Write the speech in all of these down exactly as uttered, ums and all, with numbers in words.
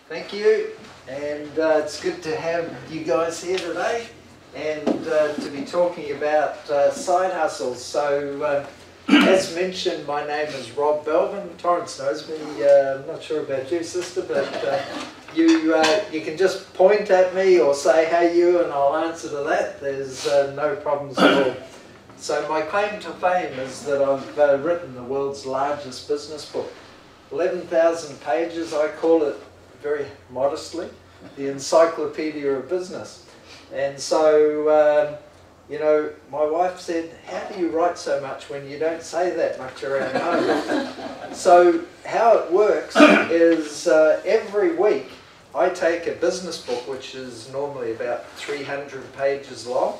Thank you, and uh, it's good to have you guys here today and uh, to be talking about uh, side hustles. So, uh, as mentioned, my name is Rob Belbin. Torrance knows me. Uh, I'm not sure about you, sister, but uh, you uh, you can just point at me or say, "Hey, you," and I'll answer to that. There's uh, no problems at all. So my claim to fame is that I've uh, written the world's largest business book. eleven thousand pages, I call it very modestly, the Encyclopedia of Business. And so, um, you know, my wife said, "How do you write so much when you don't say that much around home?" So how it works is uh, every week I take a business book, which is normally about three hundred pages long.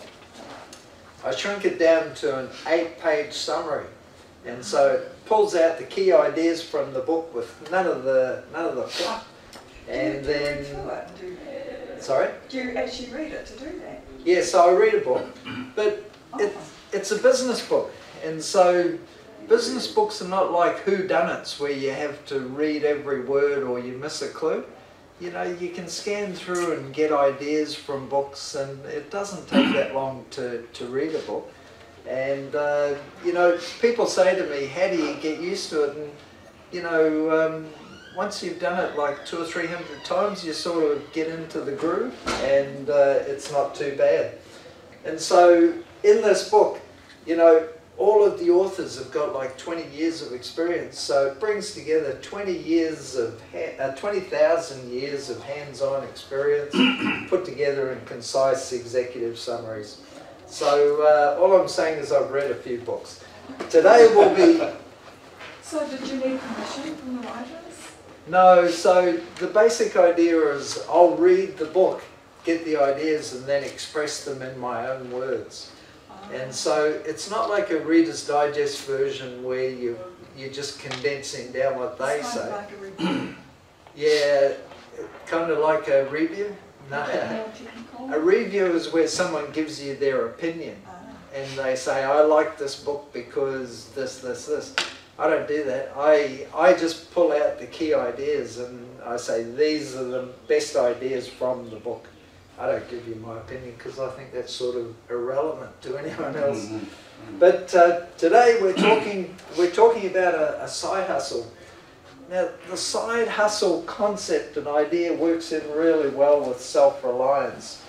I shrink it down to an eight-page summary, and so it pulls out the key ideas from the book with none of the none of the fluff. And do you, then, do you read it and do that? Sorry? Do you actually read it to do that? Yeah, so I read a book, but Oh. it, it's a business book, and so business books are not like whodunits where you have to read every word or you miss a clue. You know, you can scan through and get ideas from books, and it doesn't take that long to, to read a book. And, uh, you know, people say to me, "How do you get used to it?" And, you know, um, once you've done it like two or three hundred times, you sort of get into the groove, and uh, it's not too bad. And so in this book, you know, all of the authors have got like twenty years of experience, so it brings together twenty years of uh, twenty thousand years of hands-on experience put together in concise executive summaries. So uh, all I'm saying is I've read a few books. Today will be... So did you need permission from the writers? No, so the basic idea is I'll read the book, get the ideas, and then express them in my own words. And so it's not like a Reader's Digest version where you, you're just condensing down what they It's say. kind of like a review. Yeah, kind of like a review. No, A bit more technical. a review is where someone gives you their opinion. Ah. And they say, "I like this book because this, this, this." I don't do that. I, I just pull out the key ideas and I say, "These are the best ideas from the book." I don't give you my opinion because I think that's sort of irrelevant to anyone else. Mm-hmm. But uh, today we're talking we're talking about a, a side hustle. Now, the side hustle concept and idea works in really well with self-reliance.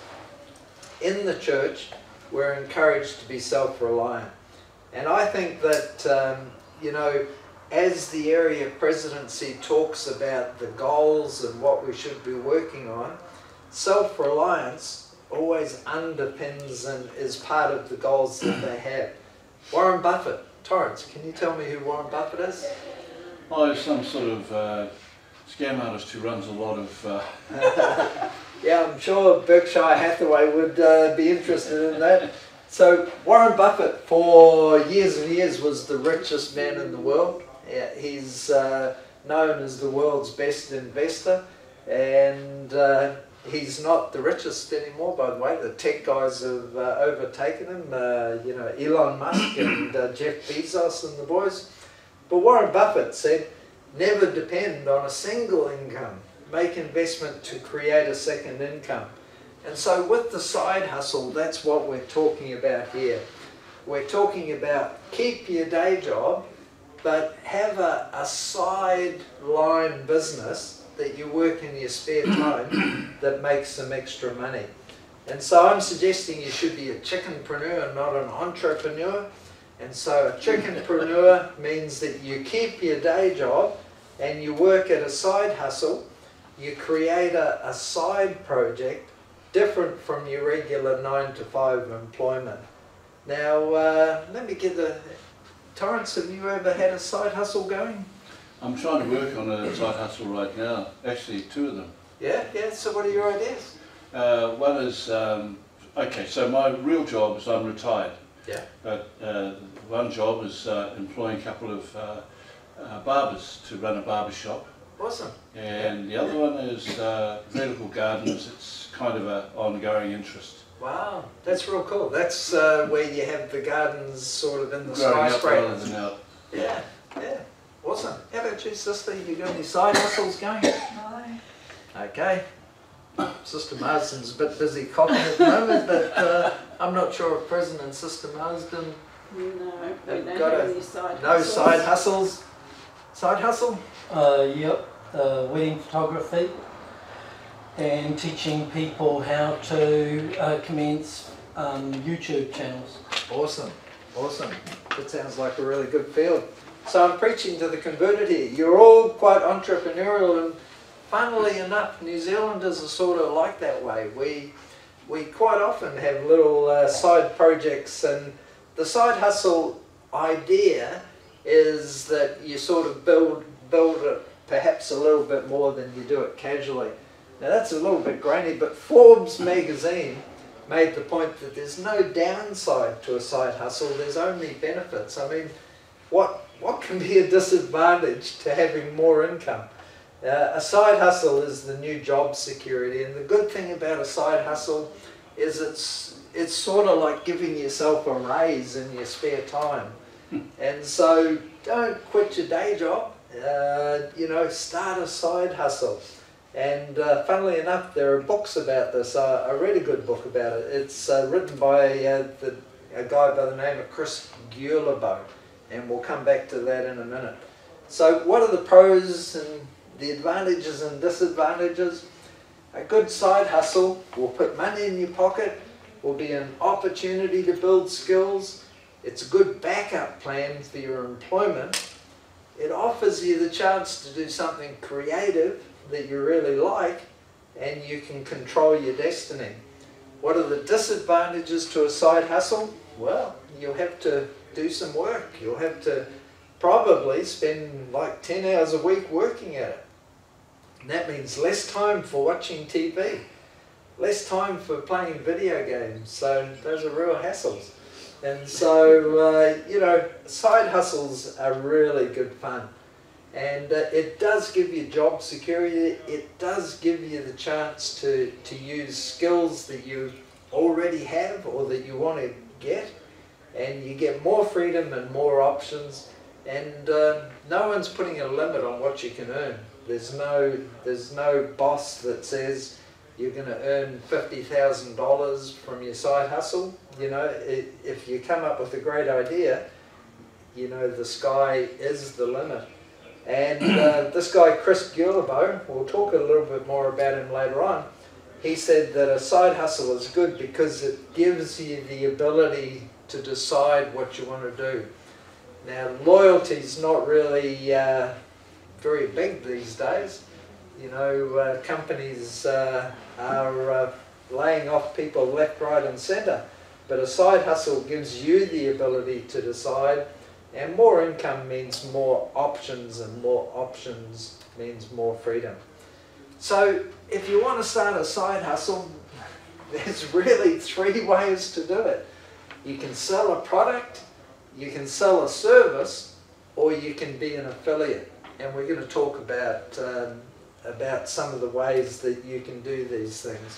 In the church, we're encouraged to be self-reliant, and I think that um, you know, as the area presidency talks about the goals and what we should be working on, self-reliance always underpins and is part of the goals that they have. Warren Buffett. Torrance, can you tell me who Warren Buffett is? Oh, he's some sort of uh, scam artist who runs a lot of... Uh... Yeah, I'm sure Berkshire Hathaway would uh, be interested in that. So Warren Buffett, for years and years, was the richest man in the world. Yeah, he's uh, known as the world's best investor, and uh, he's not the richest anymore, by the way. The tech guys have uh, overtaken him, uh, you know, Elon Musk and uh, Jeff Bezos and the boys. But Warren Buffett said, "Never depend on a single income. Make investment to create a second income." And so with the side hustle, that's what we're talking about here. We're talking about keep your day job, but have a, a sideline business that you work in your spare time that makes some extra money. And so I'm suggesting you should be a chickenpreneur, not an entrepreneur. And so a chickenpreneur means that you keep your day job and you work at a side hustle. You create a, a side project different from your regular nine to five employment. Now, uh, let me get the... Torrance, have you ever had a side hustle going? I'm trying to work on a side hustle right now. Actually, two of them. Yeah, yeah, so what are your ideas? Uh, one is, um, okay, so my real job is I'm retired. Yeah. But uh, one job is uh, employing a couple of uh, uh, barbers to run a barber shop. Awesome. And the other one is uh, vertical gardens. It's kind of an ongoing interest. Wow, that's real cool. That's uh, where you have the gardens sort of in the Growing up rather skyscrapers. than out. Yeah, yeah. Awesome. How about you, sister? You got any side hustles going? No. Okay. Sister Marsden's a bit busy coughing at the moment, but uh, I'm not sure if President and Sister Marsden No, we have don't got have a, any side no hustles. side hustles. Side hustle? Uh, yep, uh, wedding photography and teaching people how to uh, commence um, YouTube channels. Awesome, awesome. That sounds like a really good field. So I'm preaching to the converted here. You're all quite entrepreneurial, and funnily enough, New Zealanders are sort of like that way. We, we quite often have little uh, side projects, and the side hustle idea is that you sort of build, build it perhaps a little bit more than you do it casually. Now that's a little bit grainy, but Forbes magazine made the point that there's no downside to a side hustle, there's only benefits. I mean, what, what can be a disadvantage to having more income? Uh, a side hustle is the new job security, and the good thing about a side hustle is it's, it's sort of like giving yourself a raise in your spare time. And so don't quit your day job, uh, you know, start a side hustle. And uh, funnily enough, there are books about this. Uh, I read a good book about it. It's uh, written by uh, the, a guy by the name of Chris Guillebeau, and we'll come back to that in a minute. So what are the pros and the advantages and disadvantages? A good side hustle will put money in your pocket, will be an opportunity to build skills. It's a good backup plan for your employment. It offers you the chance to do something creative that you really like, and you can control your destiny. What are the disadvantages to a side hustle? Well, you'll have to do some work. You'll have to probably spend like ten hours a week working at it. And that means less time for watching T V, less time for playing video games. So those are real hassles. And so, uh, you know, side hustles are really good fun. And uh, it does give you job security. It does give you the chance to, to use skills that you already have or that you want to get. And you get more freedom and more options. And uh, no one's putting a limit on what you can earn. There's no, there's no boss that says you're going to earn fifty thousand dollars from your side hustle. You know, it, if you come up with a great idea, you know, the sky is the limit. And uh, this guy, Chris Guillebeau, we'll talk a little bit more about him later on. He said that a side hustle is good because it gives you the ability to decide what you want to do. Now, loyalty's not really uh, very big these days. You know, uh, companies uh, are uh, laying off people left, right and centre. But a side hustle gives you the ability to decide, and more income means more options, and more options means more freedom. So if you want to start a side hustle, there's really three ways to do it. You can sell a product, you can sell a service, or you can be an affiliate. And we're going to talk about, um, about some of the ways that you can do these things.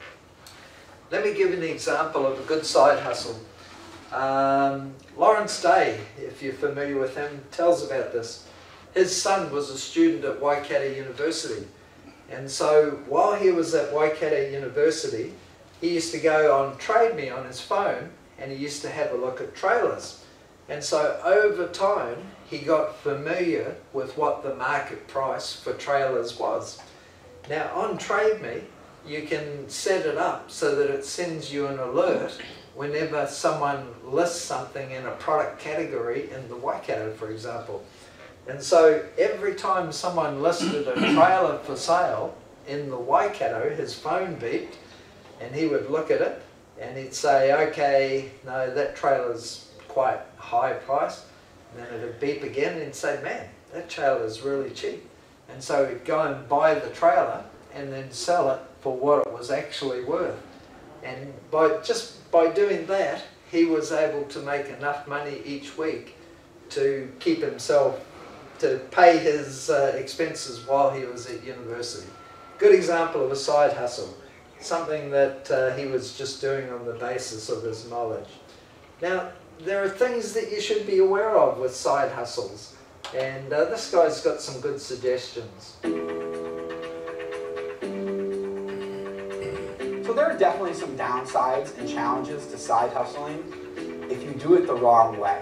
Let me give you an example of a good side hustle. Um, Lawrence Day, if you're familiar with him, tells about this. His son was a student at Waikato University. And so while he was at Waikato University, he used to go on Trade Me on his phone, and he used to have a look at trailers. And so over time, he got familiar with what the market price for trailers was. Now on Trade Me, you can set it up so that it sends you an alert whenever someone lists something in a product category in the Waikato, for example. And so every time someone listed a trailer for sale in the Waikato, his phone beeped, and he would look at it and he'd say, okay, no, that trailer's quite high price. And then it'd beep again and he'd say, man, that trailer's really cheap. And so he'd go and buy the trailer and then sell it for what it was actually worth. And by just by doing that, he was able to make enough money each week to keep himself, to pay his uh, expenses while he was at university. Good example of a side hustle, something that uh, he was just doing on the basis of his knowledge. Now, there are things that you should be aware of with side hustles, and uh, this guy's got some good suggestions. there are definitely some downsides and challenges to side hustling if you do it the wrong way.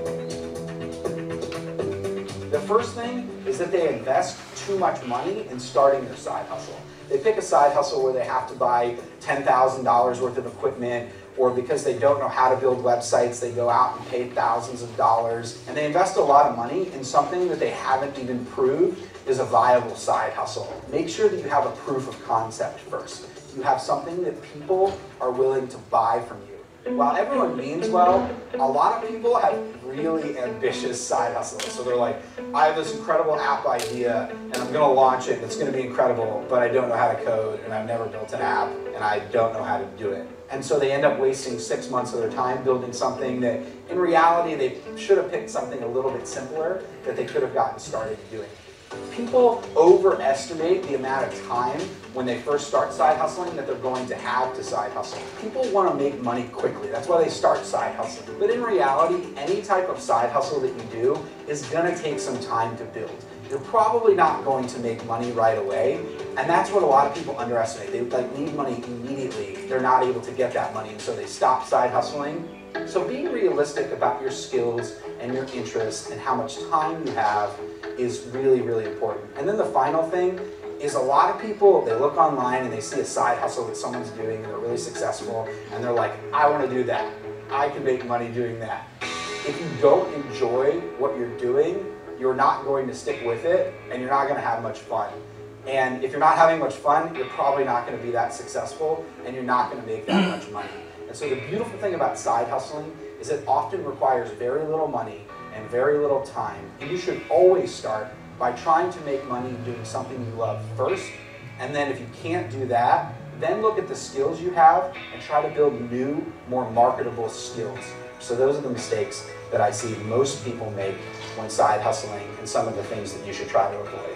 The first thing is that they invest too much money in starting their side hustle. They pick a side hustle where they have to buy ten thousand dollars worth of equipment, or because they don't know how to build websites, they go out and pay thousands of dollars, and they invest a lot of money in something that they haven't even proved is a viable side hustle. Make sure that you have a proof of concept first. You have something that people are willing to buy from you. While everyone means well, a lot of people have really ambitious side hustles. So they're like, I have this incredible app idea and I'm gonna launch it and it's gonna be incredible, but I don't know how to code and I've never built an app and I don't know how to do it. And so they end up wasting six months of their time building something that in reality they should have picked something a little bit simpler that they could have gotten started doing. People overestimate the amount of time when they first start side hustling that they're going to have to side hustle. People want to make money quickly. That's why they start side hustling. But in reality, any type of side hustle that you do is going to take some time to build. You're probably not going to make money right away, and that's what a lot of people underestimate. They like need money immediately. They're not able to get that money, and so they stop side hustling. So being realistic about your skills and your interests and how much time you have is really, really important. And then the final thing is a lot of people, they look online and they see a side hustle that someone's doing and they're really successful and they're like, I want to do that. I can make money doing that. If you don't enjoy what you're doing, you're not going to stick with it and you're not going to have much fun. And if you're not having much fun, you're probably not going to be that successful and you're not going to make that much money. And so the beautiful thing about side hustling is it often requires very little money and very little time. And you should always start by trying to make money doing something you love first. And then if you can't do that, then look at the skills you have and try to build new, more marketable skills. So those are the mistakes that I see most people make when side hustling and some of the things that you should try to avoid.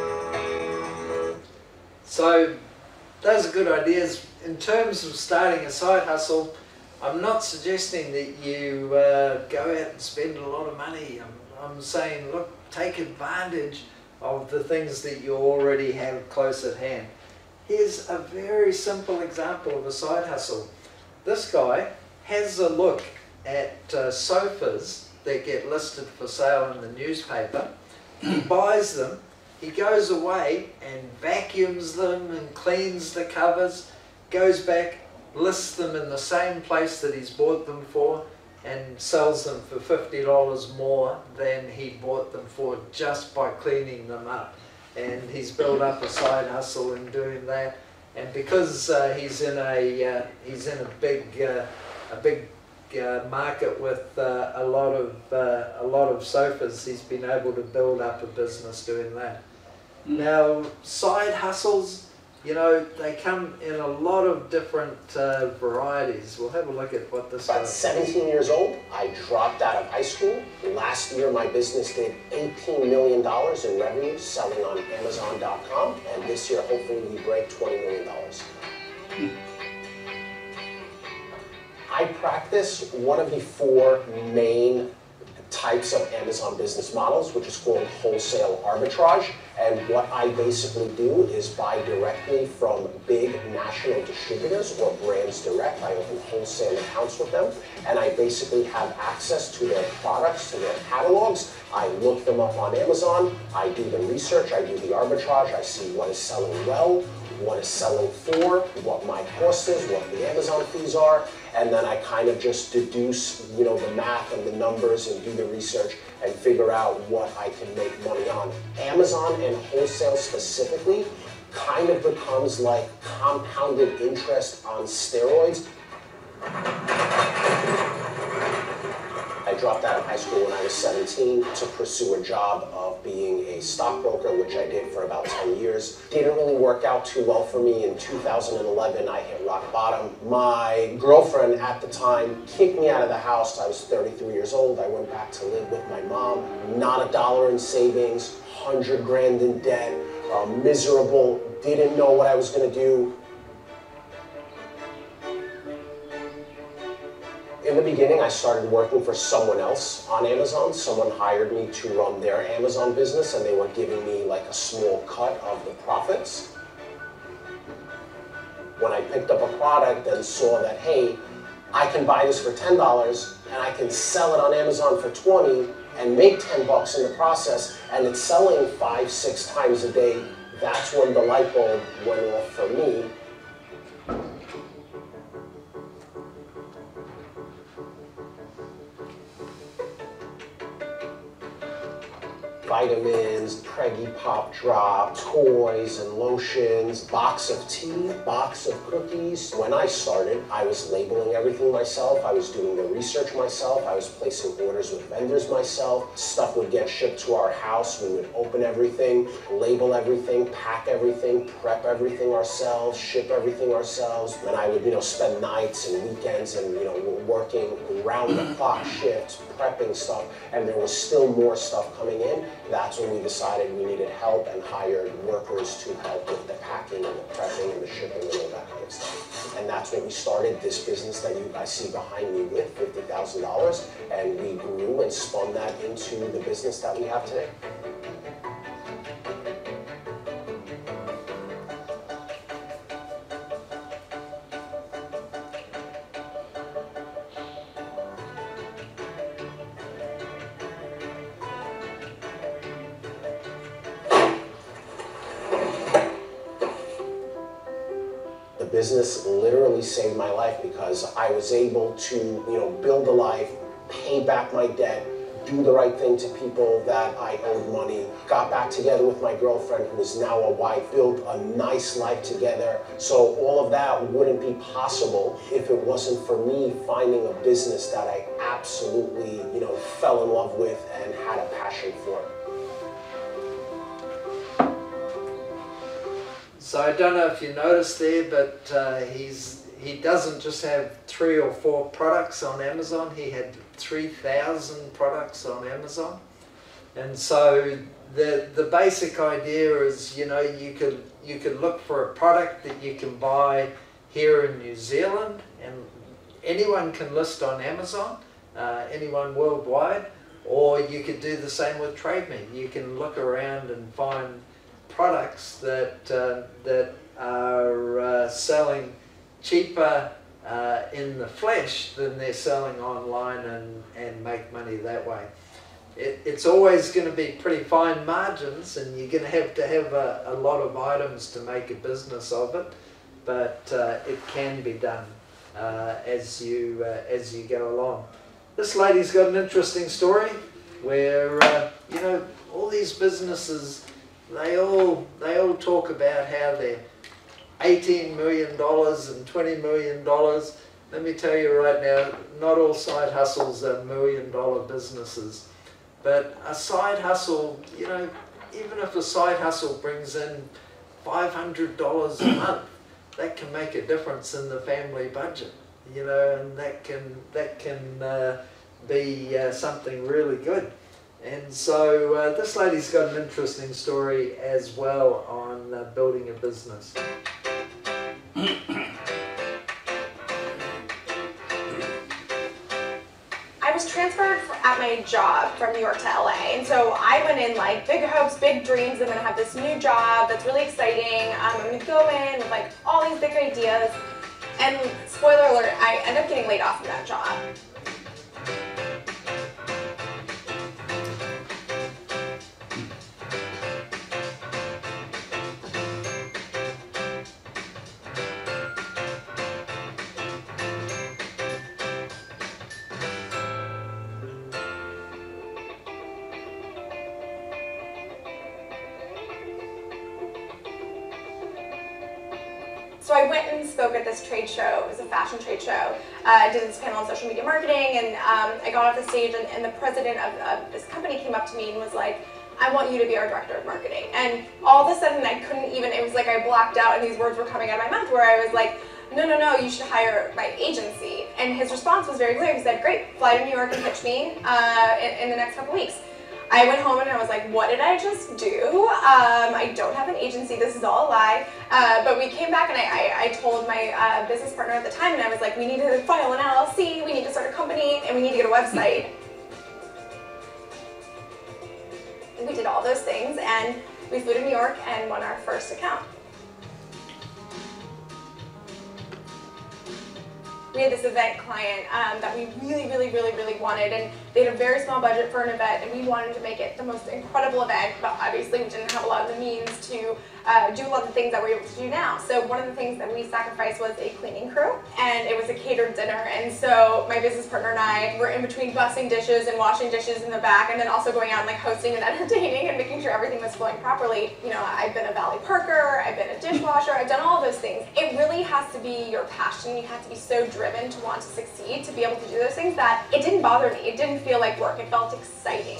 So those are good ideas. In terms of starting a side hustle, I'm not suggesting that you uh, go out and spend a lot of money. I'm, I'm saying, look, take advantage of the things that you already have close at hand. Here's a very simple example of a side hustle. This guy has a look at uh, sofas that get listed for sale in the newspaper. He buys them, he goes away and vacuums them and cleans the covers, goes back, lists them in the same place that he's bought them for, and sells them for fifty dollars more than he bought them for just by cleaning them up. And he's built up a side hustle in doing that. And because uh, he's in a uh, he's in a big uh, a big uh, market with uh, a lot of uh, a lot of sofas, he's been able to build up a business doing that. Mm. Now, side hustles, you know, they come in a lot of different uh, varieties. We'll have a look at what this is. About seventeen years old, I dropped out of high school. Last year, my business did eighteen million dollars in revenue selling on Amazon dot com, and this year, hopefully, we break twenty million dollars. Hmm. I practice one of the four main types of Amazon business models, which is called wholesale arbitrage. And what I basically do is buy directly from big national distributors or brands direct. I open wholesale accounts with them, and I basically have access to their products, to their catalogs. I look them up on Amazon, I do the research, I do the arbitrage, I see what is selling well, what is selling for, what my cost is, what the Amazon fees are, and then I kind of just deduce, you know, the math and the numbers and do the research and figure out what I can make money on. Amazon and wholesale specifically kind of becomes like compounded interest on steroids. I dropped out of high school when I was seventeen to pursue a job of being a stockbroker, which I did for about ten years. Didn't really work out too well for me. In two thousand eleven, I hit rock bottom. My girlfriend at the time kicked me out of the house. I was thirty-three years old. I went back to live with my mom. Not a dollar in savings, hundred grand in debt, uh, miserable, didn't know what I was gonna do. In the beginning, I started working for someone else on Amazon. Someone hired me to run their Amazon business, and they were giving me like a small cut of the profits. when I picked up a product and saw that, hey, I can buy this for ten dollars and I can sell it on Amazon for twenty and make ten bucks in the process, and it's selling five, six times a day, that's when the light bulb went off for me. Vitamins, Preggy Pop Drop, toys and lotions, box of tea, box of cookies. When I started, I was labeling everything myself. I was doing the research myself. I was placing orders with vendors myself. Stuff would get shipped to our house. We would open everything, label everything, pack everything, prep everything ourselves, ship everything ourselves. And I would, you know, spend nights and weekends and, you know, working round the clock shifts, prepping stuff, and there was still more stuff coming in. That's when we decided we needed help and hired workers to help with the packing and the prepping and the shipping and all that kind of stuff. And that's when we started this business that you guys see behind me with, fifty thousand dollars, and we grew and spun that into the business that we have today. Business literally saved my life because I was able to, you know, build a life, pay back my debt, do the right thing to people that I owed money, got back together with my girlfriend who is now a wife, built a nice life together. So all of that wouldn't be possible if it wasn't for me finding a business that I absolutely, you know, fell in love with and had a passion for. So I don't know if you noticed there, but uh, he's he doesn't just have three or four products on Amazon. He had three thousand products on Amazon, and so the the basic idea is, you know, you could you could look for a product that you can buy here in New Zealand, and anyone can list on Amazon, uh, anyone worldwide, or you could do the same with TradeMe. You can look around and find products that uh, that are uh, selling cheaper uh, in the flesh than they're selling online, and, and make money that way. It, it's always going to be pretty fine margins, and you're going to have to have a, a lot of items to make a business of it, but uh, it can be done uh, as you uh, as you go along. This lady's got an interesting story where uh, you know, all these businesses, They all they all talk about how they're eighteen million dollars and twenty million dollars. Let me tell you right now, not all side hustles are million dollar businesses. But a side hustle, you know, even if a side hustle brings in five hundred dollars a month, that can make a difference in the family budget. You know, and that can that can uh, be uh, something really good. And so uh, this lady's got an interesting story as well on uh, building a business. I was transferred at my job from New York to L A, and so I went in like big hopes, big dreams. I'm gonna have this new job that's really exciting. Um, I'm gonna go in with like all these big ideas, and spoiler alert, I ended up getting laid off from that job. So I went and spoke at this trade show. It was a fashion trade show. Uh, I did this panel on social media marketing, and um, I got off the stage, and, and the president of, of this company came up to me and was like, I want you to be our director of marketing. And all of a sudden I couldn't even, it was like I blacked out and these words were coming out of my mouth where I was like, no, no, no, you should hire my agency. And his response was very clear. He said, great, fly to New York and pitch me uh, in, in the next couple weeks. I went home and I was like, what did I just do? Um, I don't have an agency, this is all a lie. Uh, but we came back and I, I, I told my uh, business partner at the time, and I was like, we need to file an L L C, we need to start a company, and we need to get a website. And we did all those things, and we flew to New York and won our first account. we had this event client um, that we really, really, really, really wanted, and they had a very small budget for an event, and we wanted to make it the most incredible event, but obviously we didn't have a lot of the means to uh, do a lot of the things that we're able to do now. So one of the things that we sacrificed was a cleaning crew, and it was a catered dinner, and so my business partner and I were in between bussing dishes and washing dishes in the back, and then also going out and like hosting and entertaining and making sure everything was flowing properly. You know, I've been a valet parker, I've been a dishwasher, I've done all of those things. It really has to be your passion. You have to be so driven to want to succeed, to be able to do those things, that it didn't bother me. It didn't feel like work. It felt exciting.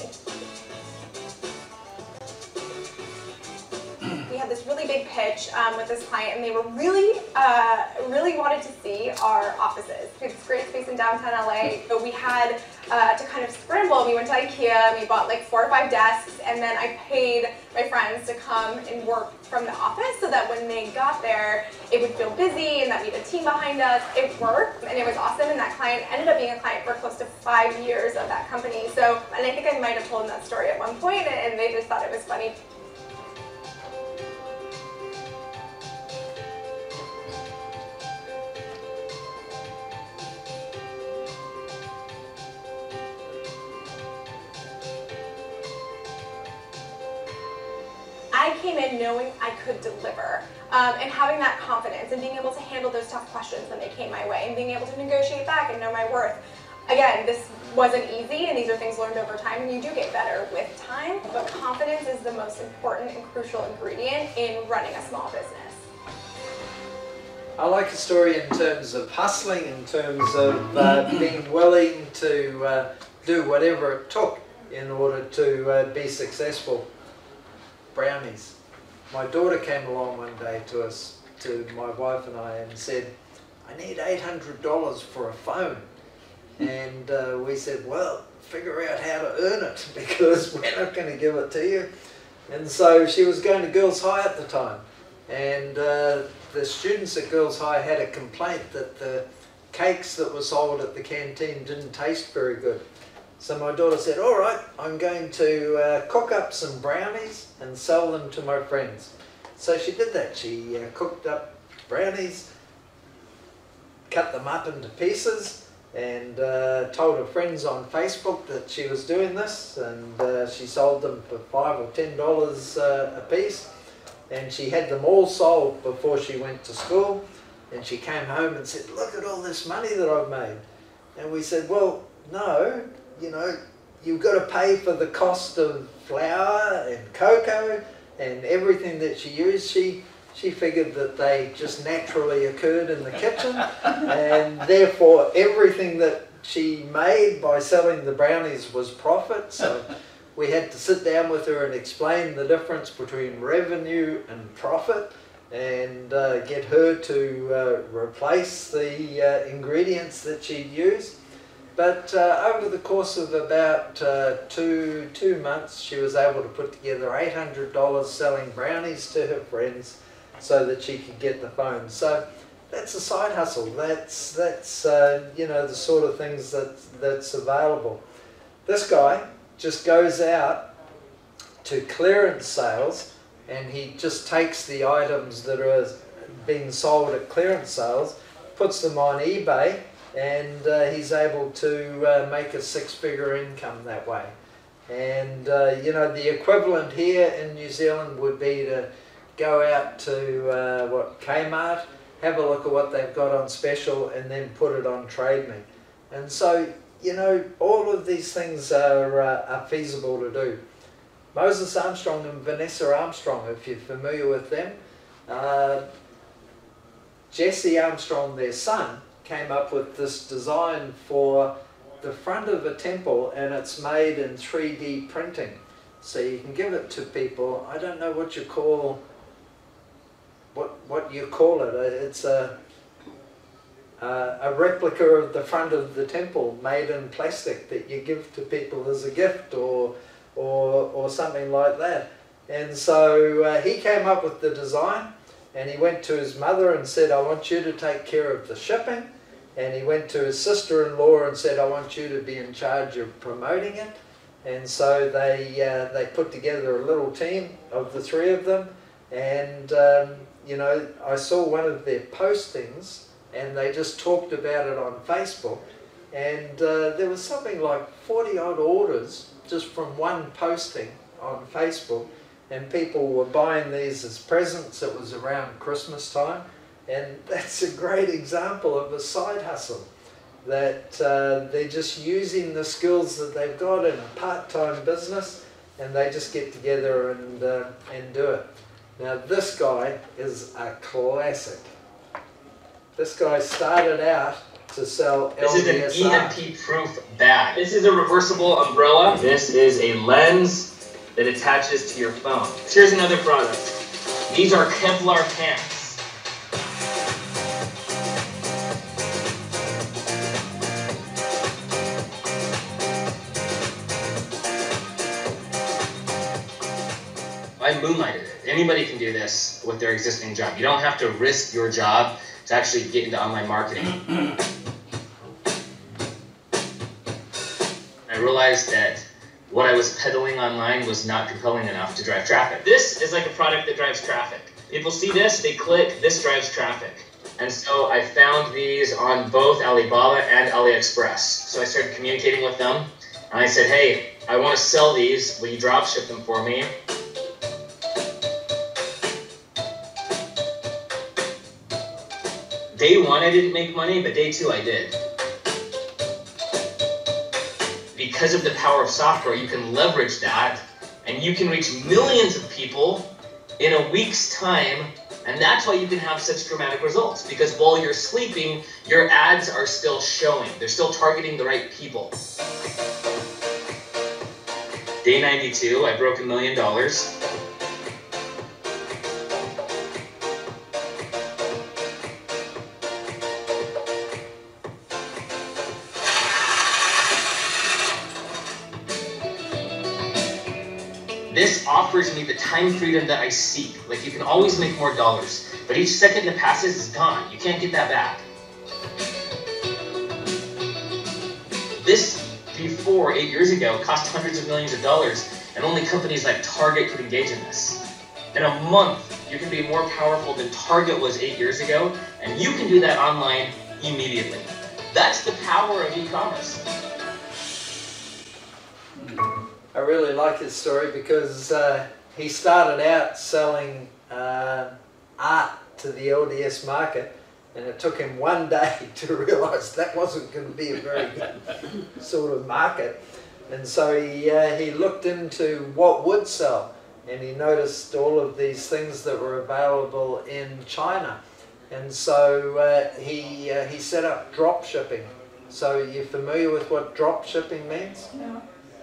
We had this really big pitch um, with this client, and they were really, uh, really wanted to see our offices. We had this great space in downtown L A, but we had uh, to kind of scramble. We went to IKEA, we bought like four or five desks, and then I paid my friends to come and work from the office so that when they got there, it would feel busy and that we had a team behind us. It worked, and it was awesome, and that client ended up being a client for close to five years of that company. So, and I think I might have told them that story at one point, and they just thought it was funny. I came in knowing I could deliver, um, and having that confidence and being able to handle those tough questions when they came my way, and being able to negotiate back and know my worth. Again, this wasn't easy, and these are things learned over time, and you do get better with time, but confidence is the most important and crucial ingredient in running a small business. I like a story in terms of hustling, in terms of uh, being willing to uh, do whatever it took in order to uh, be successful. Brownies. My daughter came along one day to us, to my wife and I, and said, I need eight hundred dollars for a phone. And uh, we said, well, figure out how to earn it, because we're not going to give it to you. And so she was going to Girls High at the time, and uh, the students at Girls High had a complaint that the cakes that were sold at the canteen didn't taste very good. So my daughter said, all right, I'm going to uh, cook up some brownies and sell them to my friends. So she did that. She uh, cooked up brownies, cut them up into pieces, and uh, told her friends on Facebook that she was doing this, and uh, she sold them for five or ten dollars uh, a piece, and she had them all sold before she went to school. And she came home and said, look at all this money that I've made. And we said, well, no, you know, you've got to pay for the cost of flour and cocoa and everything that she used. She she figured that they just naturally occurred in the kitchen, and therefore everything that she made by selling the brownies was profit. So we had to sit down with her and explain the difference between revenue and profit, and uh, get her to uh, replace the uh, ingredients that she'd used. But uh, over the course of about uh, two, two months, she was able to put together eight hundred dollars selling brownies to her friends so that she could get the phone. So that's a side hustle. That's, that's uh, you know, the sort of things that, that's available. This guy just goes out to clearance sales, and he just takes the items that are being sold at clearance sales, puts them on eBay, and uh, he's able to uh, make a six-figure income that way. And uh, you know, the equivalent here in New Zealand would be to go out to uh, what Kmart, have a look at what they've got on special, and then put it on Trade Me. And so, you know, all of these things are, uh, are feasible to do. Moses Armstrong and Vanessa Armstrong, if you're familiar with them, uh, Jesse Armstrong, their son, came up with this design for the front of a temple, and it's made in three D printing. So you can give it to people. I don't know what you call what what you call it. It's a uh, a replica of the front of the temple made in plastic that you give to people as a gift, or or or something like that. And so uh, he came up with the design, and he went to his mother and said, I want you to take care of the shipping. And he went to his sister-in-law and said, I want you to be in charge of promoting it. And so they, uh, they put together a little team of the three of them. And, um, you know, I saw one of their postings, and they just talked about it on Facebook, and uh, there was something like forty odd orders just from one posting on Facebook, and people were buying these as presents. It was around Christmas time, and that's a great example of a side hustle, that uh, they're just using the skills that they've got in a part-time business, and they just get together and, uh, and do it. Now this guy is a classic. This guy started out to sell L D S R. This is an E M P-proof bag. This is a reversible umbrella. This is a lens that attaches to your phone. Here's another product. These are Kevlar pants. I moonlighted it. Anybody can do this with their existing job. You don't have to risk your job to actually get into online marketing. I realized that what I was peddling online was not compelling enough to drive traffic. This is like a product that drives traffic. People see this, they click, this drives traffic. And so I found these on both Alibaba and AliExpress. So I started communicating with them, and I said, hey, I want to sell these, will you drop ship them for me? Day one, I didn't make money, but day two, I did. Because of the power of software, you can leverage that, and you can reach millions of people in a week's time, and that's why you can have such dramatic results, because while you're sleeping, your ads are still showing. They're still targeting the right people. Day ninety-two, I broke a million dollars. This offers me the time freedom that I seek. Like, you can always make more dollars, but each second that passes is gone. You can't get that back. This, before, eight years ago, cost hundreds of millions of dollars, and only companies like Target could engage in this. In a month, you can be more powerful than Target was eight years ago, and you can do that online immediately. That's the power of e-commerce. I really like his story because uh, he started out selling uh, art to the L D S market, and it took him one day to realise that wasn't going to be a very good sort of market. And so he, uh, he looked into what would sell, and he noticed all of these things that were available in China. And so uh, he, uh, he set up drop shipping. So you're familiar with what drop shipping means? No.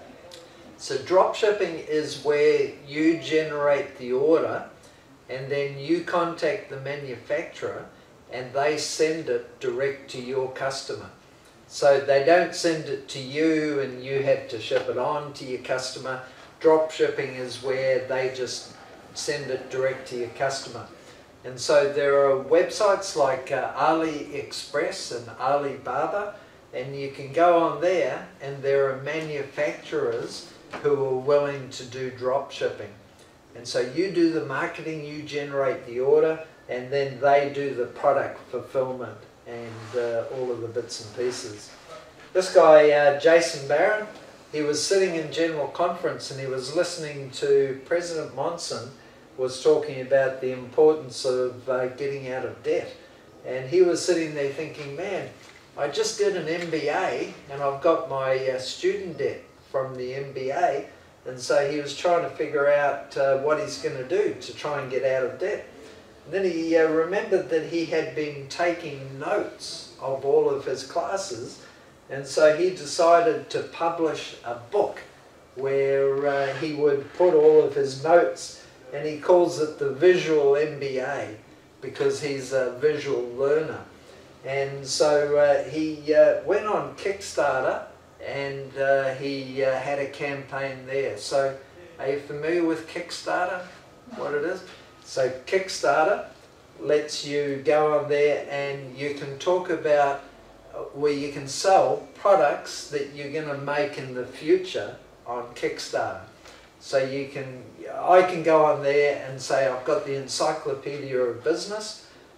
So drop shipping is where you generate the order, and then you contact the manufacturer and they send it direct to your customer. So they don't send it to you and you have to ship it on to your customer. Drop shipping is where they just send it direct to your customer. And so there are websites like uh, AliExpress and Alibaba, and you can go on there and there are manufacturers who are willing to do drop shipping. And so you do the marketing, you generate the order, and then they do the product fulfillment and uh, all of the bits and pieces. This guy, uh, Jason Barron, he was sitting in general conference and he was listening to President Monson was talking about the importance of uh, getting out of debt. And he was sitting there thinking, man, I just did an M B A and I've got my uh, student debt from the M B A, and so he was trying to figure out uh, what he's going to do to try and get out of debt. And then he uh, remembered that he had been taking notes of all of his classes, and so he decided to publish a book where uh, he would put all of his notes, and he calls it the Visual M B A because he's a visual learner. And so uh, he uh, went on Kickstarter, and uh, he uh, had a campaign there. So are you familiar with Kickstarter, what it is? So Kickstarter lets you go on there and you can talk about where you can sell products that you're going to make in the future on Kickstarter. So you can, I can go on there and say I've got the Encyclopedia of Business,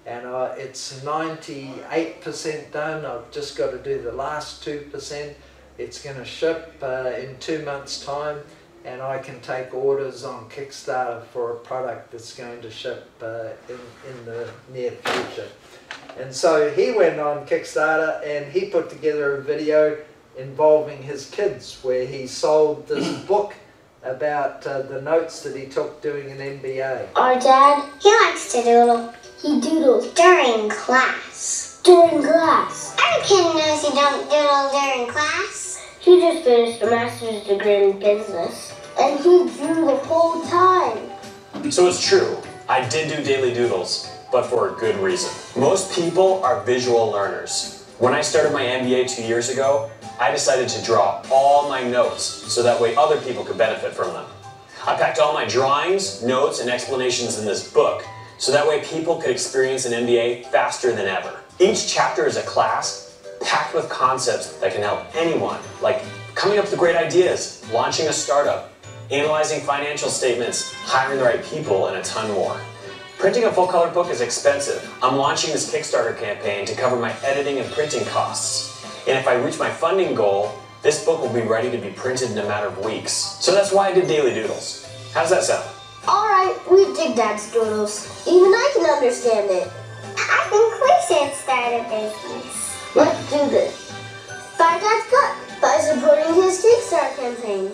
and uh, it's ninety-eight percent done. I've just got to do the last two percent. It's going to ship uh, in two months' time, and I can take orders on Kickstarter for a product that's going to ship uh, in, in the near future. And so he went on Kickstarter and he put together a video involving his kids where he sold this book about uh, the notes that he took doing an M B A. Our dad, he likes to doodle. He doodles during class. During class. Every kid knows you don't doodle during class. He just finished a master's degree in business, and he drew the whole time. So it's true, I did do daily doodles, but for a good reason. Most people are visual learners. When I started my M B A two years ago, I decided to draw all my notes so that way other people could benefit from them. I packed all my drawings, notes, and explanations in this book so that way people could experience an M B A faster than ever. Each chapter is a class packed with concepts that can help anyone, like coming up with great ideas, launching a startup, analyzing financial statements, hiring the right people, and a ton more. Printing a full-color book is expensive. I'm launching this Kickstarter campaign to cover my editing and printing costs. And if I reach my funding goal, this book will be ready to be printed in a matter of weeks. So that's why I did daily doodles. How does that sound? Alright, we dig Dad's doodles. Even I can understand it. I think we should start a business. Let's do this. Start Dad's cut by supporting his Kickstarter campaign.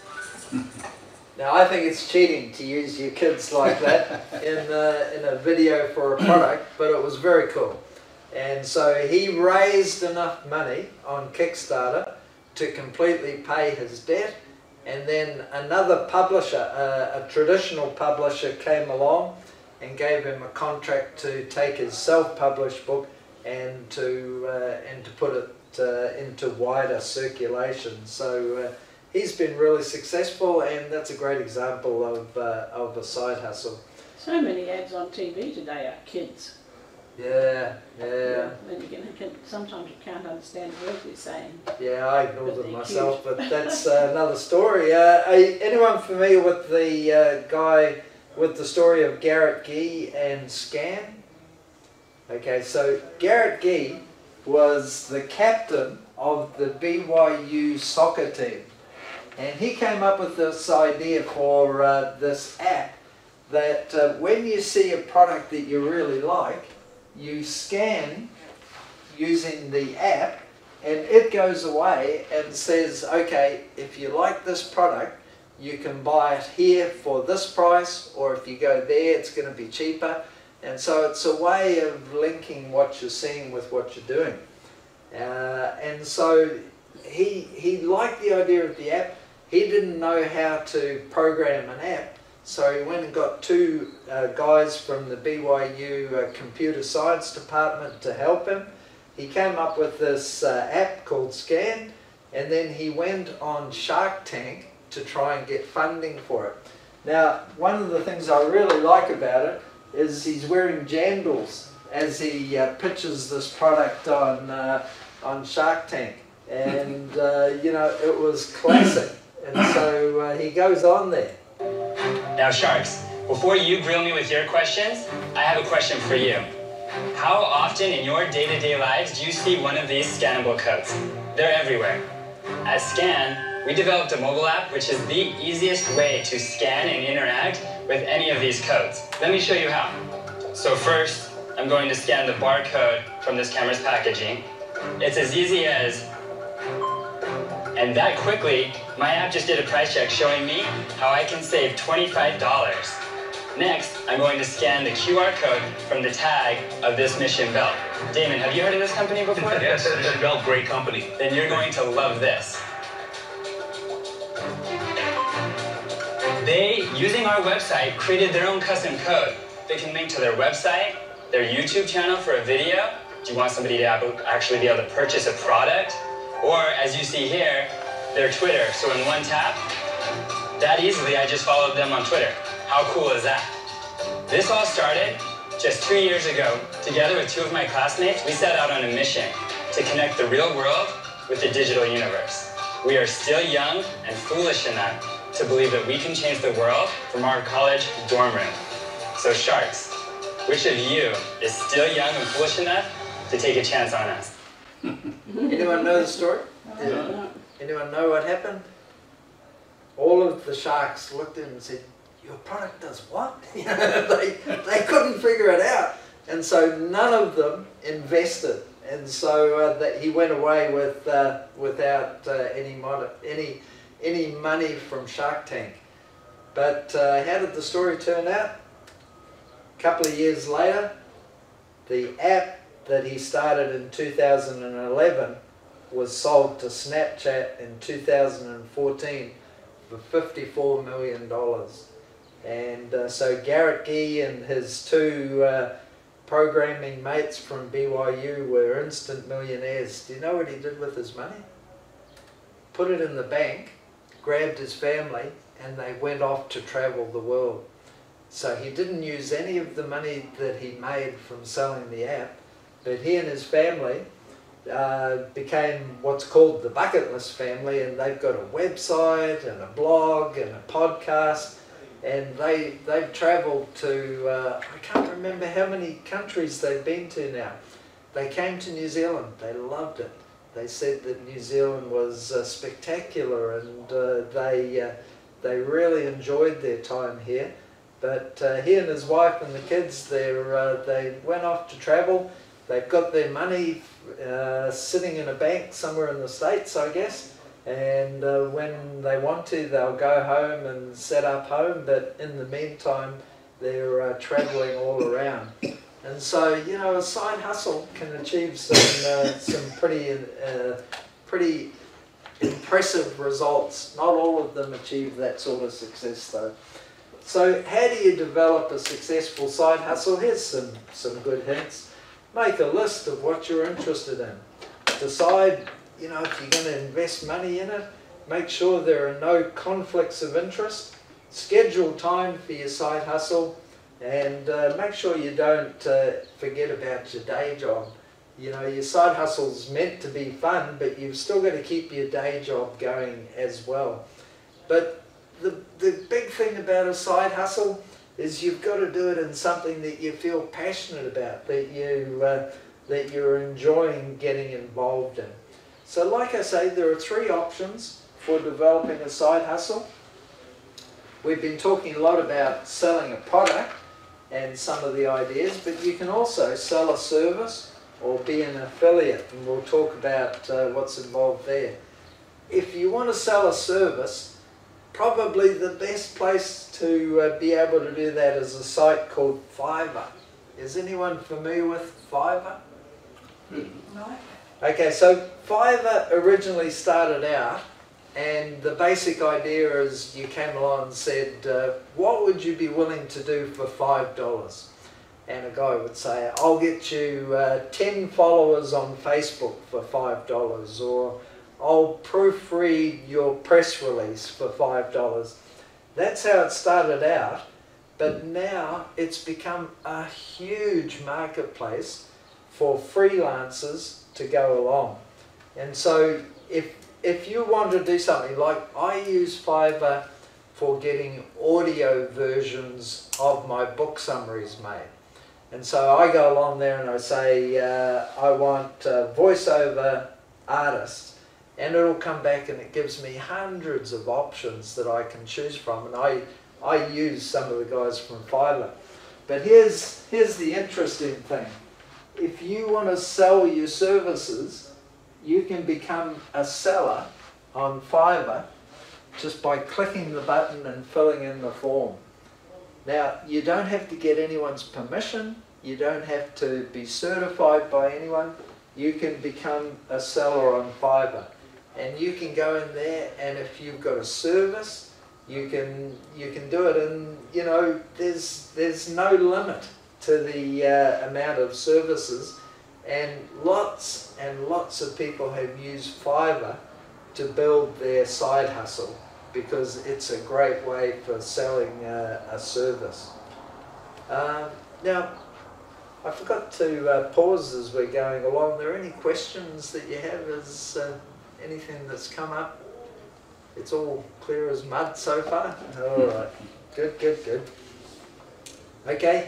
Now I think it's cheating to use your kids like that in, uh, in a video for a product, but it was very cool. And so he raised enough money on Kickstarter to completely pay his debt, and then another publisher, uh, a traditional publisher, came along and gave him a contract to take his self-published book and to uh, and to put it uh, into wider circulation. So uh, he's been really successful, and that's a great example of uh, of a side hustle. So many ads on T V today are kids. Yeah, yeah. And you can, can, sometimes you can't understand the words they're saying. Yeah, I ignored But them they're myself, cute. but that's uh, another story. Uh, are you- anyone familiar with the uh, guy with the story of Garrett Gee and Scan? Okay, so Garrett Gee was the captain of the B Y U soccer team, and he came up with this idea for uh, this app that uh, when you see a product that you really like, you scan using the app, and it goes away and says, okay, if you like this product, you can buy it here for this price, or if you go there, it's going to be cheaper. And so it's a way of linking what you're seeing with what you're doing. Uh, and so he, he liked the idea of the app. He didn't know how to program an app, so he went and got two uh, guys from the B Y U uh, computer science department to help him. He came up with this uh, app called Scan, and then he went on Shark Tank to try and get funding for it. Now, one of the things I really like about it is he's wearing jandals as he uh, pitches this product on, uh, on Shark Tank. And, uh, you know, it was classic. And so uh, he goes on there. Now, Sharks, before you grill me with your questions, I have a question for you. How often in your day-to-day lives do you see one of these scannable codes? They're everywhere. At Scan, we developed a mobile app which is the easiest way to scan and interact with any of these codes. Let me show you how. So first, I'm going to scan the barcode from this camera's packaging. It's as easy as, and that quickly, my app just did a price check showing me how I can save twenty-five dollars. Next, I'm going to scan the Q R code from the tag of this Mission Belt. Damon, have you heard of this company before? Yes, Mission Belt, great company. Then you're going to love this. They, using our website, created their own custom code. They can link to their website, their YouTube channel for a video. Do you want somebody to actually be able to purchase a product? Or, as you see here, their Twitter. So in one tap, that easily I just followed them on Twitter. How cool is that? This all started just two years ago. Together with two of my classmates, we set out on a mission to connect the real world with the digital universe. We are still young and foolish enough to believe that we can change the world from our college dorm room. So Sharks, Which of you is still young and foolish enough to take a chance on us? Anyone know the story? No. Anyone know what happened? All of the sharks looked at him and said, "Your product does what?" You know, they, they couldn't figure it out. And so none of them invested. And so uh, that he went away with, uh, without uh, any, mod any, any money from Shark Tank. But uh, how did the story turn out? A couple of years later, the app that he started in two thousand eleven was sold to Snapchat in two thousand fourteen for fifty-four million dollars. And uh, so Garrett Gee and his two uh, programming mates from B Y U were instant millionaires. Do you know what he did with his money? Put it in the bank, grabbed his family, and they went off to travel the world. So he didn't use any of the money that he made from selling the app, but he and his family uh, became what's called the bucket list family, and they've got a website and a blog and a podcast, and they, they've traveled to, uh, I can't remember how many countries they've been to now. They came to New Zealand, they loved it. They said that New Zealand was uh, spectacular, and uh, they, uh, they really enjoyed their time here. But uh, he and his wife and the kids, uh, they went off to travel. They've got their money uh, sitting in a bank somewhere in the States, I guess. And uh, when they want to, they'll go home and set up home. But in the meantime, they're uh, traveling all around. And so, you know, a side hustle can achieve some, uh, some pretty, uh, pretty impressive results. Not all of them achieve that sort of success, though. So how do you develop a successful side hustle? Here's some, some good hints. Make a list of what you're interested in. Decide, you know, if you're going to invest money in it. Make sure there are no conflicts of interest. Schedule time for your side hustle. And uh, make sure you don't uh, forget about your day job. You know, your side hustle's meant to be fun, but you've still got to keep your day job going as well. But The, the big thing about a side hustle is you've got to do it in something that you feel passionate about, that, you, uh, that you're enjoying getting involved in. So like I say, there are three options for developing a side hustle. We've been talking a lot about selling a product and some of the ideas, but you can also sell a service or be an affiliate, and we'll talk about uh, what's involved there. If you want to sell a service, probably the best place to uh, be able to do that is a site called Fiverr. Is anyone familiar with Fiverr? No. Okay, so Fiverr originally started out, and the basic idea is you came along and said, uh, what would you be willing to do for five dollars? And a guy would say, I'll get you uh, ten followers on Facebook for five dollars, or I'll proofread your press release for five dollars. That's how it started out, but now it's become a huge marketplace for freelancers to go along. And so if, if you want to do something, like I use Fiverr for getting audio versions of my book summaries made. And so I go along there and I say, uh, I want uh, voiceover artists. And it'll come back and it gives me hundreds of options that I can choose from. And I, I use some of the guys from Fiverr. But here's, here's the interesting thing. If you want to sell your services, you can become a seller on Fiverr just by clicking the button and filling in the form. Now, you don't have to get anyone's permission. You don't have to be certified by anyone. You can become a seller on Fiverr. And you can go in there, and if you've got a service, you can you can do it. And you know, there's there's no limit to the uh, amount of services, and lots and lots of people have used Fiverr to build their side hustle because it's a great way for selling uh, a service. Uh, now, I forgot to uh, pause as we're going along. Are there any questions that you have? Is uh, anything that's come up? It's all clear as mud so far? All right. Good, good, good. Okay.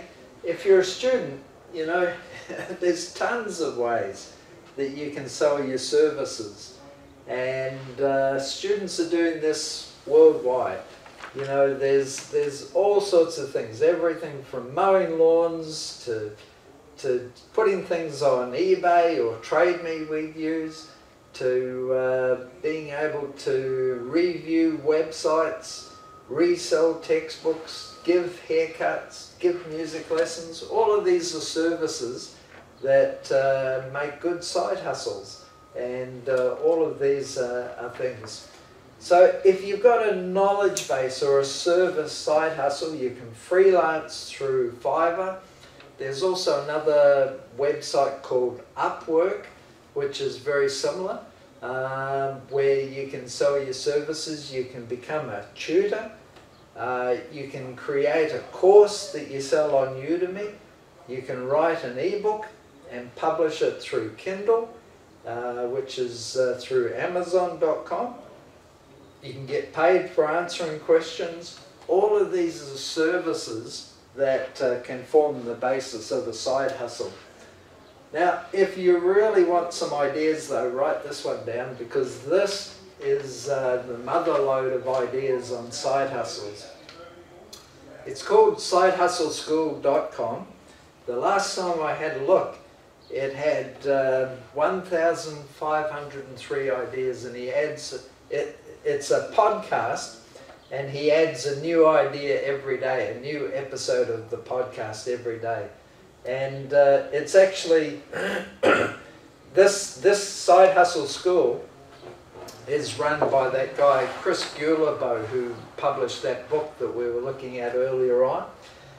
if you're a student, you know, there's tons of ways that you can sell your services. And uh, students are doing this worldwide. You know, there's, there's all sorts of things, everything from mowing lawns to, to putting things on eBay or Trade Me we've used, to uh, being able to review websites, resell textbooks, give haircuts, give music lessons. All of these are services that uh, make good side hustles, and uh, all of these uh, are things. So if you've got a knowledge base or a service side hustle, you can freelance through Fiverr. There's also another website called Upwork, which is very similar, um, where you can sell your services. You can become a tutor. Uh, you can create a course that you sell on Udemy. You can write an ebook and publish it through Kindle, uh, which is uh, through Amazon dot com. You can get paid for answering questions. All of these are services that uh, can form the basis of a side hustle. Now, if you really want some ideas though, write this one down, because this is uh, the mother lode of ideas on side hustles. It's called side hustle school dot com. The last time I had a look, it had uh, one thousand five hundred three ideas, and he adds, it, it's a podcast, and he adds a new idea every day, a new episode of the podcast every day. And uh, it's actually, this, this Side Hustle School is run by that guy, Chris Guillebeau, who published that book that we were looking at earlier on.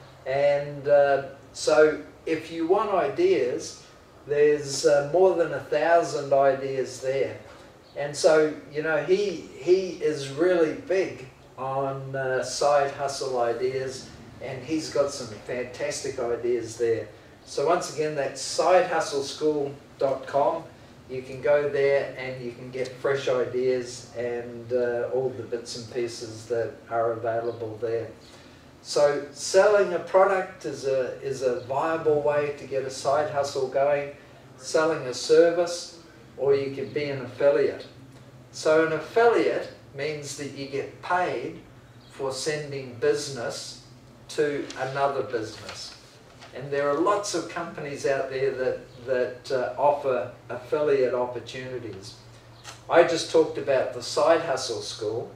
And uh, so if you want ideas, there's uh, more than a thousand ideas there. And so, you know, he, he is really big on uh, side hustle ideas, and he's got some fantastic ideas there. So once again, that's side hustle school dot com. You can go there and you can get fresh ideas and uh, all the bits and pieces that are available there. So selling a product is a, is a viable way to get a side hustle going. Selling a service, or you can be an affiliate. So an affiliate means that you get paid for sending business to another business. And there are lots of companies out there that, that uh, offer affiliate opportunities. I just talked about the Side Hustle School.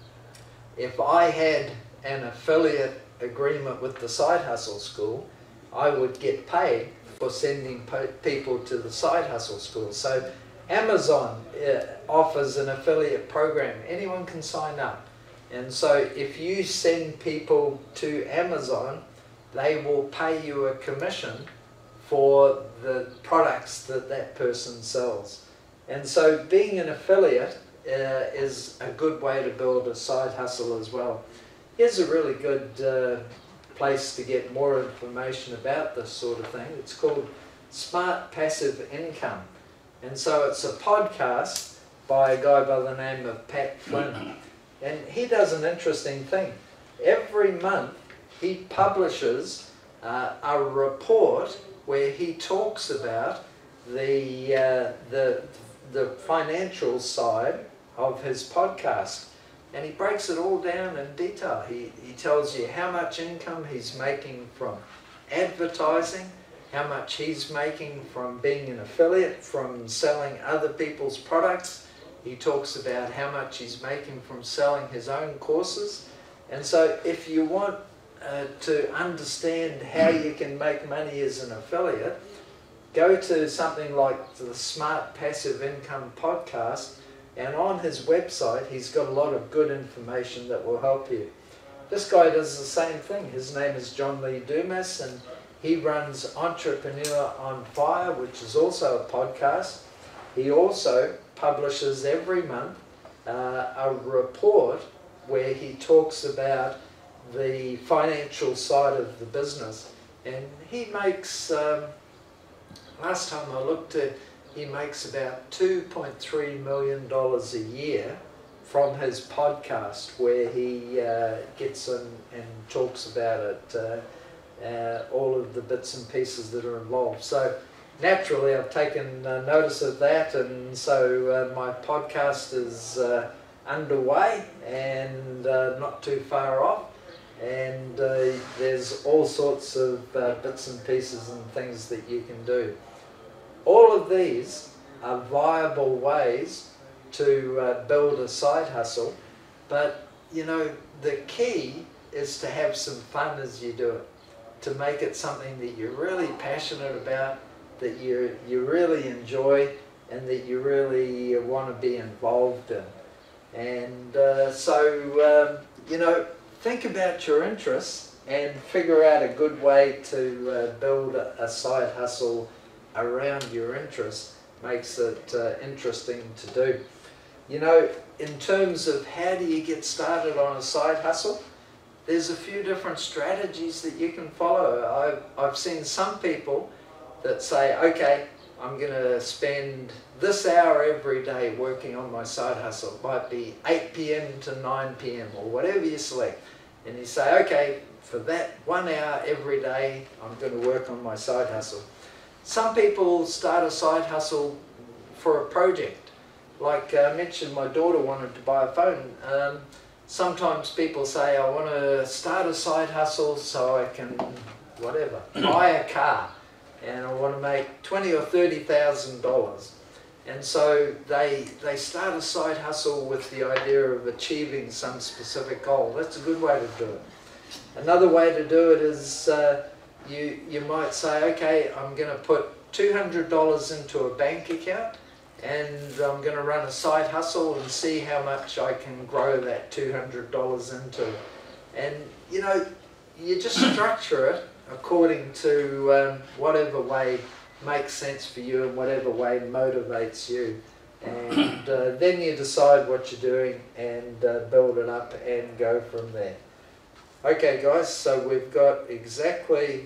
If I had an affiliate agreement with the Side Hustle School, I would get paid for sending people to the Side Hustle School. So Amazon uh, offers an affiliate program. Anyone can sign up. And so if you send people to Amazon, they will pay you a commission for the products that that person sells. And so being an affiliate uh, is a good way to build a side hustle as well. Here's a really good uh, place to get more information about this sort of thing. It's called Smart Passive Income. And so it's a podcast by a guy by the name of Pat Flynn. And he does an interesting thing. Every month he publishes uh, a report where he talks about the, uh, the, the financial side of his podcast. And he breaks it all down in detail. He, he tells you how much income he's making from advertising, how much he's making from being an affiliate, from selling other people's products. He talks about how much he's making from selling his own courses. And so if you want uh, to understand how you can make money as an affiliate, go to something like the Smart Passive Income podcast, and on his website he's got a lot of good information that will help you. This guy does the same thing. His name is John Lee Dumas, and he runs Entrepreneur on Fire, which is also a podcast. He also publishes every month uh, a report where he talks about the financial side of the business. And he makes, um, last time I looked at, he makes about two point three million dollars a year from his podcast, where he uh, gets in and talks about it. Uh, uh, all of the bits and pieces that are involved. So naturally I've taken uh, notice of that, and so uh, my podcast is uh, underway and uh, not too far off, and uh, there's all sorts of uh, bits and pieces and things that you can do. All of these are viable ways to uh, build a side hustle, but you know, the key is to have some fun as you do it, to make it something that you're really passionate about, that you you really enjoy, and that you really want to be involved in. And uh, so, um, you know, think about your interests and figure out a good way to uh, build a, a side hustle around your interests. Makes it uh, interesting to do. You know, in terms of how do you get started on a side hustle, there's a few different strategies that you can follow. I've, I've seen some people that say, okay, I'm going to spend this hour every day working on my side hustle. It might be eight p m to nine p m or whatever you select. And you say, okay, for that one hour every day, I'm going to work on my side hustle. Some people start a side hustle for a project. Like I mentioned, my daughter wanted to buy a phone. Um, sometimes people say, I want to start a side hustle so I can, whatever, buy a car. And I want to make twenty or thirty thousand dollars, and so they they start a side hustle with the idea of achieving some specific goal. That's a good way to do it. Another way to do it is uh, you you might say, okay, I'm going to put two hundred dollars into a bank account, and I'm going to run a side hustle and see how much I can grow that two hundred dollars into. And you know, you just structure it according to um, whatever way makes sense for you and whatever way motivates you. And uh, then you decide what you're doing and uh, build it up and go from there. Okay guys, so we've got exactly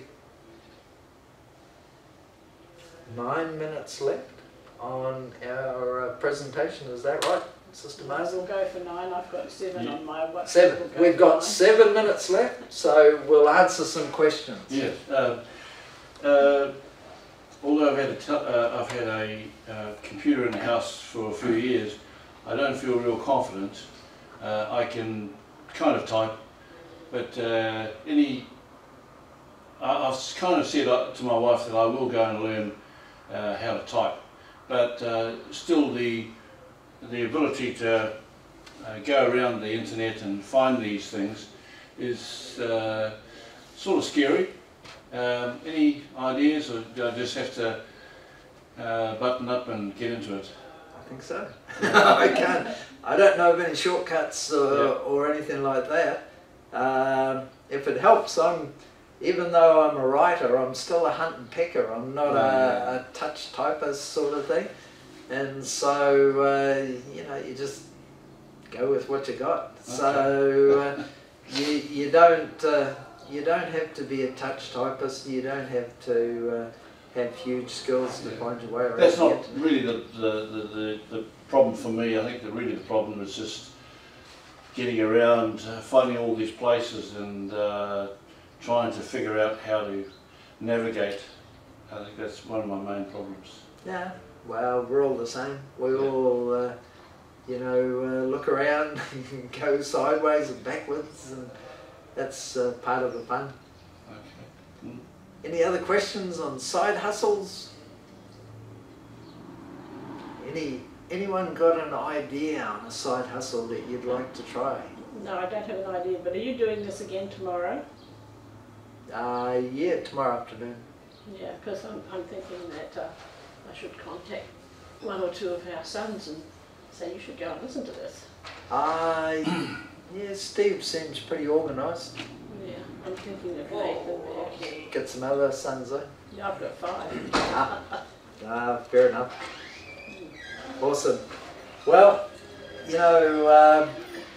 nine minutes left on our uh, presentation, is that right, Sister Maisel? We'll go for nine. I've got seven on my WhatsApp. Seven. We'll We've got seven minutes left, so we'll answer some questions. Yes. Uh, uh, although I've had a, t uh, I've had a uh, computer in the house for a few years, I don't feel real confident. Uh, I can kind of type, but uh, any. I, I've kind of said to my wife that I will go and learn uh, how to type, but uh, still the the ability to uh, go around the internet and find these things is uh, sort of scary. Um, any ideas, or do I just have to uh, button up and get into it? I think so. I can't. I don't know of any shortcuts or, Yeah. or anything like that. Um, if it helps, I'm, even though I'm a writer, I'm still a hunt and pecker. I'm not a, a touch typist sort of thing. And so, uh, you know, you just go with what you got. Okay. So uh, you you don't uh, you don't have to be a touch typist. You don't have to uh, have huge skills to find your way around. That's not really the the, the the the problem for me. I think that really the problem is just getting around, uh, finding all these places, and uh, trying to figure out how to navigate. I think that's one of my main problems. Yeah. Well, we're all the same. We all, uh, you know, uh, look around and go sideways and backwards, and that's uh, part of the fun. Okay. Mm. Any other questions on side hustles? Any anyone got an idea on a side hustle that you'd like to try? No, I don't have an idea, but are you doing this again tomorrow? Uh, yeah, tomorrow afternoon. Yeah, because I'm, I'm thinking that uh, I should contact one or two of our sons and say you should go and listen to this. Uh, yeah, Steve seems pretty organised. Yeah, I'm thinking of Nathan there. Get some other sons, eh? Yeah, I've got five. Ah, ah, fair enough. Awesome. Well, you know, um,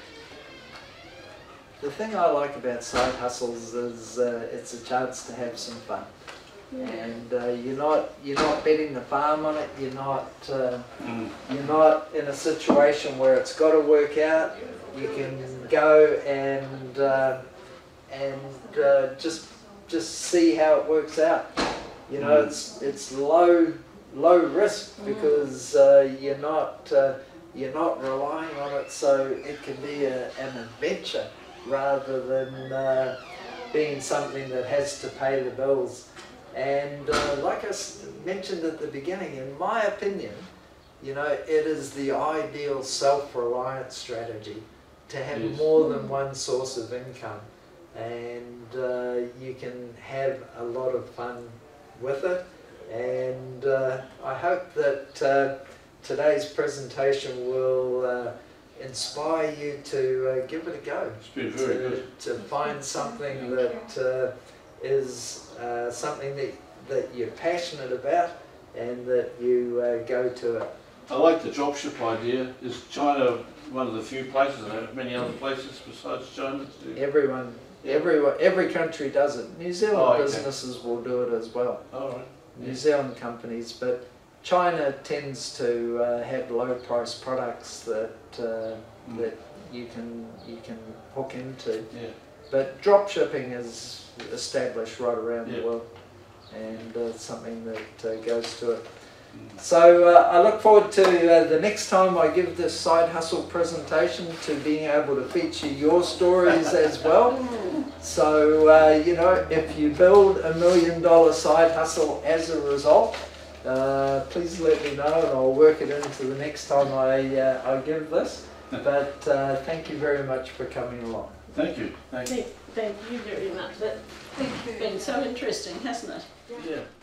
the thing I like about side hustles is uh, it's a chance to have some fun. Yeah. And uh, you're not you're not betting the farm on it. You're not uh, Mm. you're not in a situation where it's got to work out. You can go and uh, and uh, just just see how it works out. You know, it's it's low low risk because uh, you're not uh, you're not relying on it, so it can be a, an adventure rather than uh, being something that has to pay the bills. And uh, like I mentioned at the beginning, in my opinion, you know, it is the ideal self-reliance strategy to have Yes. more than one source of income, and uh, you can have a lot of fun with it. And uh, I hope that uh, today's presentation will uh, inspire you to uh, give it a go. It's been very to, good. to find something that uh, is uh, something that, that you're passionate about and that you uh, go to it. I like the dropship idea. Is China one of the few places, and there are many other places besides China? To... Everyone, everyone, every country does it. New Zealand Oh, okay. businesses will do it as well. All right. New Yeah. Zealand companies, but China tends to uh, have low price products that uh, Mm. that you can you can hook into. Yeah. But drop shipping is established right around Yeah. the world, and uh, something that uh, goes to it. So uh, I look forward to uh, the next time I give this side hustle presentation to being able to feature your stories as well. So uh, you know, if you build a million dollar side hustle as a result, uh, please let me know and I'll work it into the next time I, uh, I give this. But uh, thank you very much for coming along. Thank you. Thank you. Thank, thank you very much. That's been so interesting, hasn't it? Yeah.